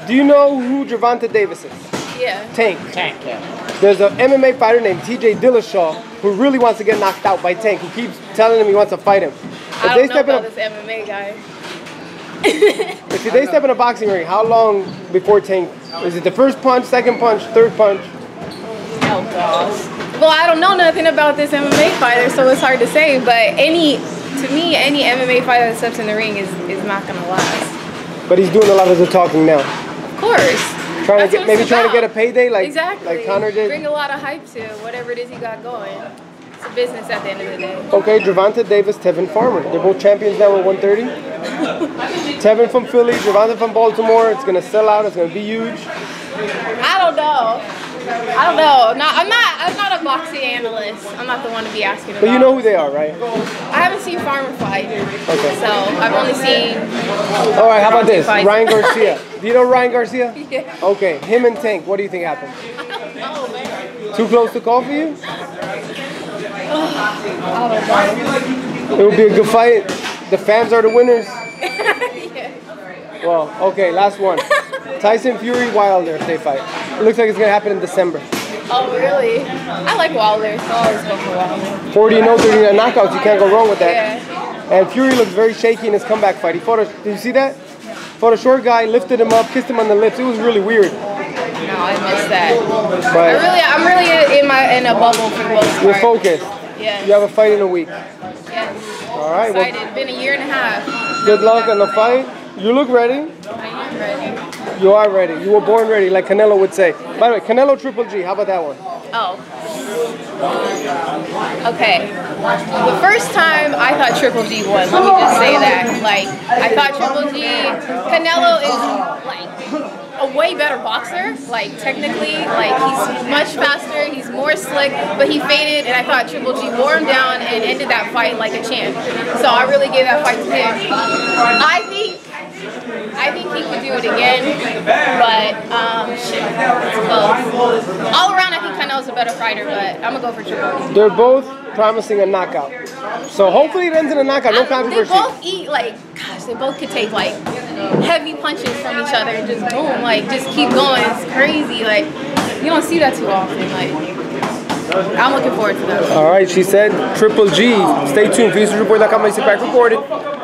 Do you know who Gervonta Davis is? Yeah. Tank. Tank, yeah. There's an MMA fighter named TJ Dillashaw who really wants to get knocked out by Tank, who keeps telling him he wants to fight him. I don't know about this MMA guy. If they step in a boxing ring, how long before Tank? Is it the first punch, second punch, third punch? Oh gosh. Well, I don't know nothing about this MMA fighter, so it's hard to say. But to me, any MMA fighter that steps in the ring is not gonna last. But he's doing a lot of the talking now. Of course. Trying to get a payday, like exactly. Like Conor did. Bring a lot of hype to whatever it is he got going. It's a business at the end of the day. Okay, Gervonta Davis, Tevin Farmer. They're both champions now at 130. Tevin from Philly, Gervonta from Baltimore. It's gonna sell out. It's gonna be huge. I don't know. No, I'm not a boxing analyst. I'm not the one to be asking about. But you know who they are, right? I haven't seen Farmer fight. Okay. So I've only seen. All right. How about this? Ryan Garcia. Do you know Ryan Garcia? Yeah. Okay. Him and Tank. What do you think happened? I don't know, man. Too close to call for you? I don't know. It would be a good fight. The fans are the winners. Yeah. Well, okay. Last one. Tyson Fury Wilder if they fight. It looks like it's gonna happen in December. Oh really? I like Wilder, so I always go for Wilder. 40-0, 39 knockouts. You can't go wrong with that. Yeah. And Fury looks very shaky in his comeback fight. He fought did you see that? Fought a short guy, lifted him up, kissed him on the lips. It was really weird. No, I missed that. But I'm really in a bubble for the most part. you're focused. Yeah. You have a fight in a week. Yes. All right. Excited. Well, Been a year and a half. good luck on the fight. You look ready. I am ready. You are ready. You were born ready, like Canelo would say. By the way, Canelo Triple G. How about that one? Oh. Okay. The first time I thought Triple G won. Let me just say that. Like, I thought Triple G. Canelo is like a way better boxer. Like technically, like he's much faster. He's more slick. But he faded, and I thought Triple G wore him down and ended that fight like a champ. So I really gave that fight to him. I think he could do it again, but shit, it's close. All around, I think Canelo's a better fighter, but I'm gonna go for Triple G. They're both promising a knockout. So hopefully it ends in a knockout. No controversy. They both eat they both could take like heavy punches from each other and just boom, like just keep going. It's crazy. Like you don't see that too often. Like I'm looking forward to that. All right, she said Triple G. Stay tuned. FuseReport.com. Elie Seckbach reported.